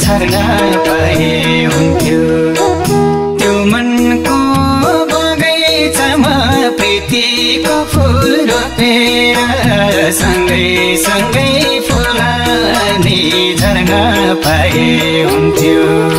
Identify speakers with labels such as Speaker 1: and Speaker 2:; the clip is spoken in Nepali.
Speaker 1: झर्ना पाए हुन्थ्यो त्यो मनको बगैँचामा प्रीतिको फूल रोपेर सँगै सँगै फुलानी झर्ना पाए हुन्थ्यो